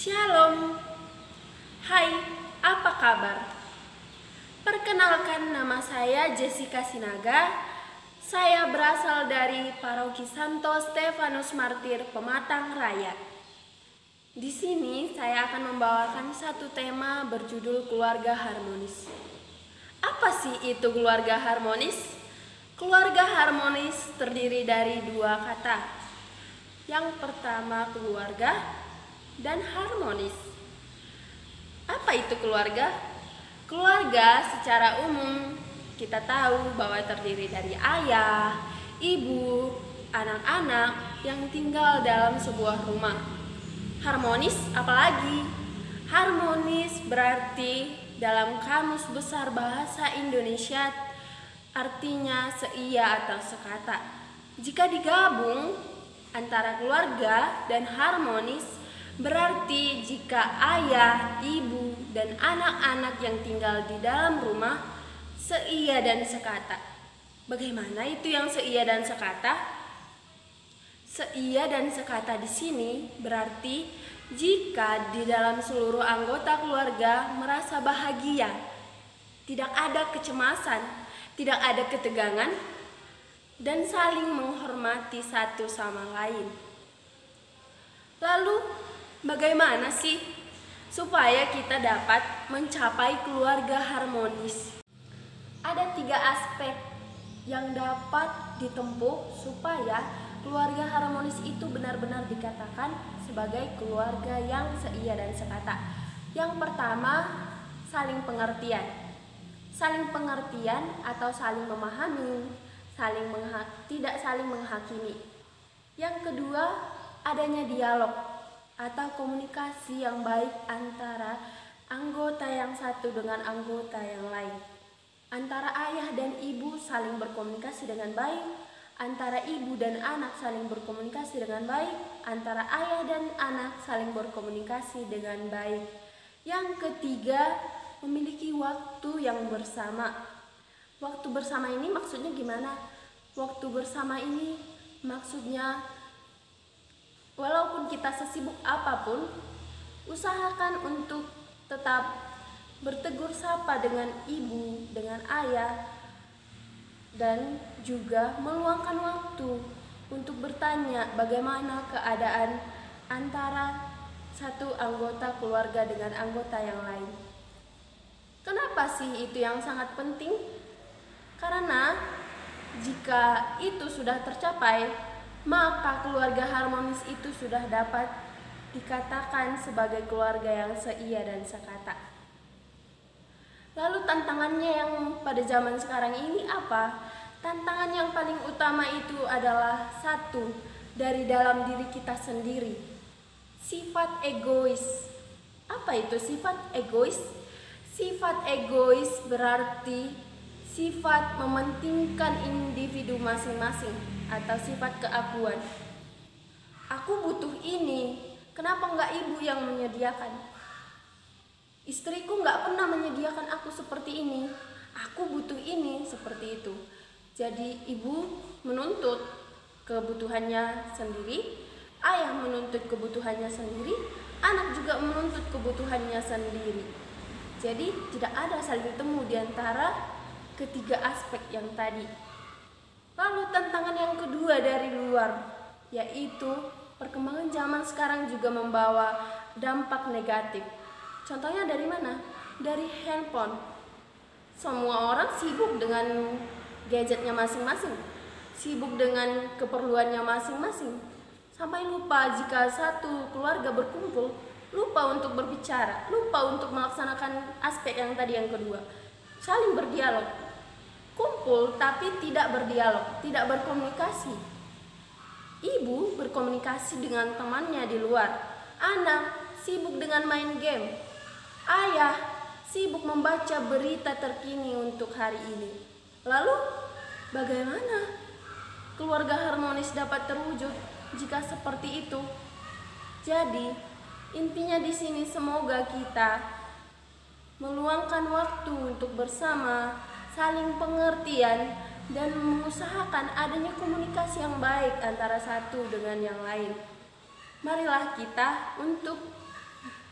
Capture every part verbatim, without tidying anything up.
Shalom. Hai, apa kabar? Perkenalkan, nama saya Jessica Sinaga. Saya berasal dari Paroki Santo Stefanus Martir, Pematang Raya. Di sini saya akan membawakan satu tema berjudul keluarga harmonis. Apa sih itu keluarga harmonis? Keluarga harmonis terdiri dari dua kata. Yang pertama keluarga dan harmonis. Apa itu keluarga? Keluarga secara umum kita tahu bahwa terdiri dari ayah, ibu, anak-anak yang tinggal dalam sebuah rumah. Harmonis apalagi? Harmonis berarti dalam Kamus Besar Bahasa Indonesia artinya seia atau sekata. Jika digabung antara keluarga dan harmonis, berarti jika ayah, ibu, dan anak-anak yang tinggal di dalam rumah seia dan sekata. Bagaimana itu yang seia dan sekata? Seia dan sekata di sini berarti jika di dalam seluruh anggota keluarga merasa bahagia, tidak ada kecemasan, tidak ada ketegangan, dan saling menghormati satu sama lain. Lalu, bagaimana sih supaya kita dapat mencapai keluarga harmonis? Ada tiga aspek yang dapat ditempuh supaya keluarga harmonis itu benar-benar dikatakan sebagai keluarga yang seia dan sekata. Yang pertama, saling pengertian. Saling pengertian atau saling memahami, saling mengha- tidak saling menghakimi. Yang kedua, adanya dialog atau komunikasi yang baik antara anggota yang satu dengan anggota yang lain. Antara ayah dan ibu saling berkomunikasi dengan baik, antara ibu dan anak saling berkomunikasi dengan baik, antara ayah dan anak saling berkomunikasi dengan baik. Yang ketiga, memiliki waktu yang bersama. Waktu bersama ini maksudnya gimana? Waktu bersama ini maksudnya walaupun kita sesibuk apapun, usahakan untuk tetap bertegur sapa dengan ibu, dengan ayah, dan juga meluangkan waktu untuk bertanya bagaimana keadaan antara satu anggota keluarga dengan anggota yang lain. Kenapa sih itu yang sangat penting? Karena jika itu sudah tercapai, maka keluarga harmonis itu sudah dapat dikatakan sebagai keluarga yang seia dan sekata. Lalu tantangannya yang pada zaman sekarang ini apa? Tantangan yang paling utama itu adalah satu, dari dalam diri kita sendiri. Sifat egois. Apa itu sifat egois? Sifat egois berarti sifat mementingkan individu masing-masing atau sifat keakuan. Aku butuh ini, kenapa enggak ibu yang menyediakan? Istriku enggak pernah menyediakan aku seperti ini, aku butuh ini, seperti itu. Jadi ibu menuntut kebutuhannya sendiri, ayah menuntut kebutuhannya sendiri, anak juga menuntut kebutuhannya sendiri. Jadi tidak ada saling temu di antara ketiga aspek yang tadi. Lalu tantangan yang kedua dari luar, yaitu perkembangan zaman sekarang juga membawa dampak negatif. Contohnya dari mana? Dari handphone. Semua orang sibuk dengan gadgetnya masing-masing, sibuk dengan keperluannya masing-masing, sampai lupa jika satu keluarga berkumpul, lupa untuk berbicara, lupa untuk melaksanakan aspek yang tadi yang kedua, saling berdialog. Kumpul tapi tidak berdialog, tidak berkomunikasi. Ibu berkomunikasi dengan temannya di luar, anak sibuk dengan main game, ayah sibuk membaca berita terkini untuk hari ini. Lalu bagaimana keluarga harmonis dapat terwujud jika seperti itu? Jadi intinya di sini semoga kita meluangkan waktu untuk bersama, saling pengertian, dan mengusahakan adanya komunikasi yang baik antara satu dengan yang lain. Marilah kita untuk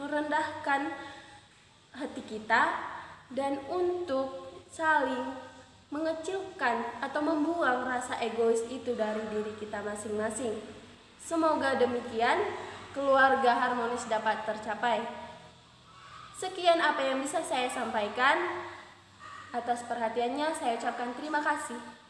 merendahkan hati kita dan untuk saling mengecilkan atau membuang rasa egois itu dari diri kita masing-masing. Semoga demikian keluarga harmonis dapat tercapai. Sekian apa yang bisa saya sampaikan. Atas perhatiannya saya ucapkan terima kasih.